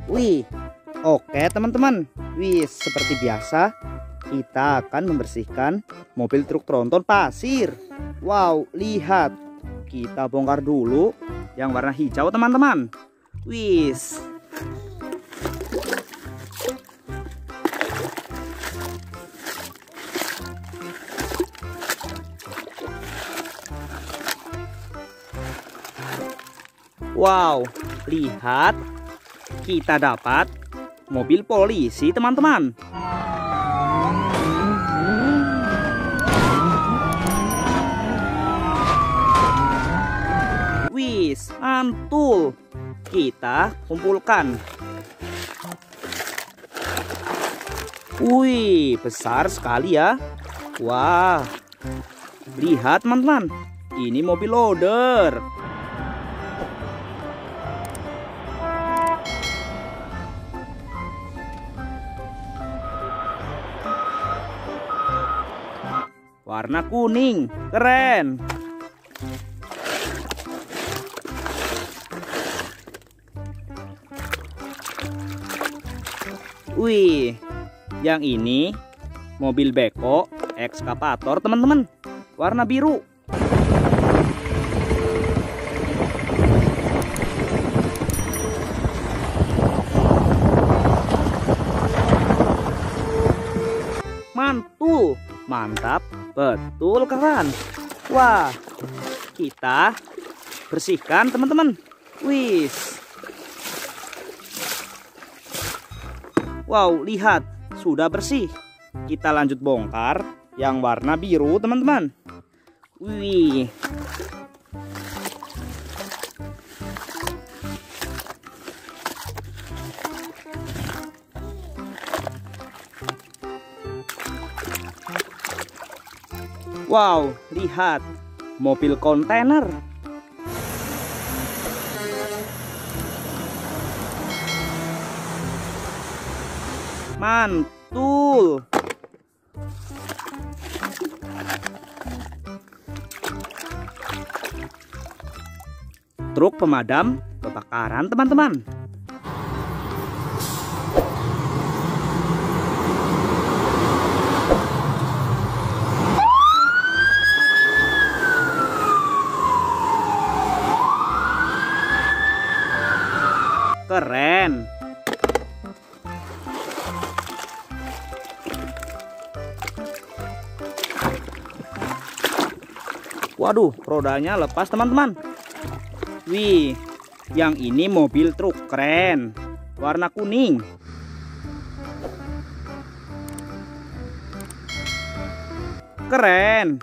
Wih, oke teman-teman. Wih, seperti biasa kita akan membersihkan mobil truk tronton pasir. Wow, lihat. Kita bongkar dulu yang warna hijau teman-teman. Wis. Wow, lihat, kita dapat mobil polisi teman-teman. Wis, mantul. Kita kumpulkan. Wih, besar sekali ya. Wah, lihat teman-teman, ini mobil loader. Warna kuning, keren. Wih, yang ini mobil beko ekskavator teman-teman, warna biru. Mantul, mantap, betul keren. Wah, kita bersihkan teman-teman. Wis. Wow, lihat, sudah bersih. Kita lanjut bongkar yang warna biru teman-teman. Wih. Wow, lihat, mobil kontainer. Mantul. Truk pemadam kebakaran teman-teman. Keren. Waduh, rodanya lepas teman-teman. Wih, yang ini mobil truk keren, warna kuning. Keren.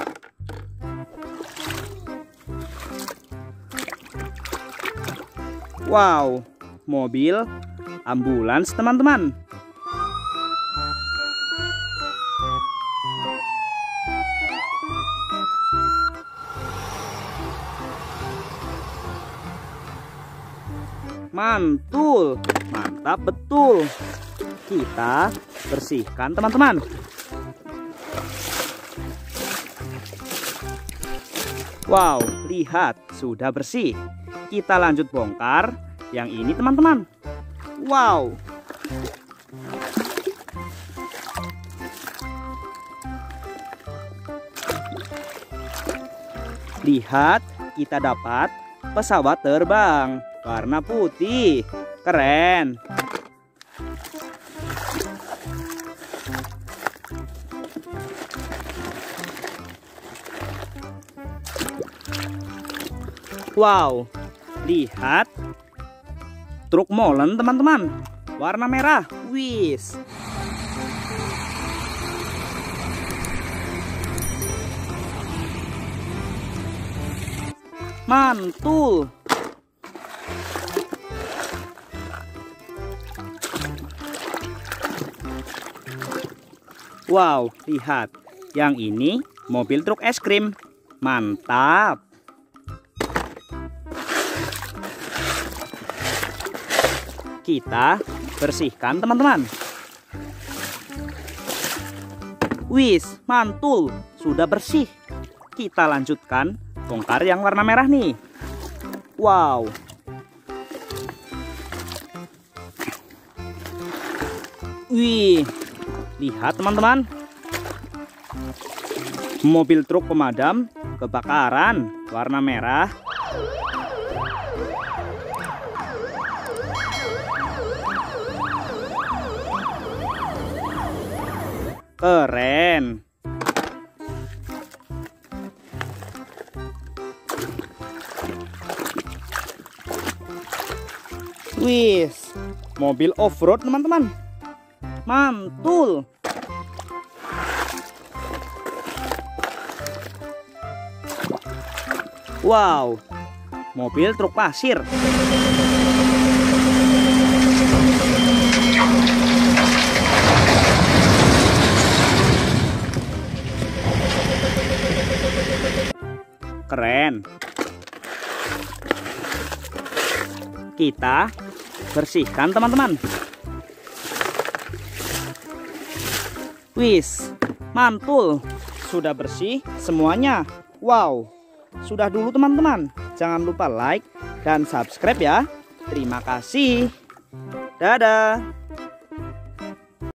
Wow, mobil ambulans teman-teman. Mantul, mantap betul. Kita bersihkan teman-teman. Wow, lihat, sudah bersih. Kita lanjut bongkar yang ini teman-teman. Wow. Lihat, kita dapat pesawat terbang warna putih. Keren. Wow, lihat, truk molen teman-teman, warna merah. Wis. Mantul. Wow, lihat, yang ini mobil truk es krim. Mantap. Kita bersihkan teman-teman. Wis, mantul, sudah bersih. Kita lanjutkan bongkar yang warna merah nih. Wow. Wih, lihat teman-teman. Mobil truk pemadam kebakaran warna merah. Keren. Wih, mobil off-road teman-teman. Mantul. Wow, mobil truk pasir. Keren. Kita bersihkan teman-teman. Wis, mantul. Sudah bersih semuanya. Wow. Sudah dulu teman-teman. Jangan lupa like dan subscribe ya. Terima kasih. Dadah.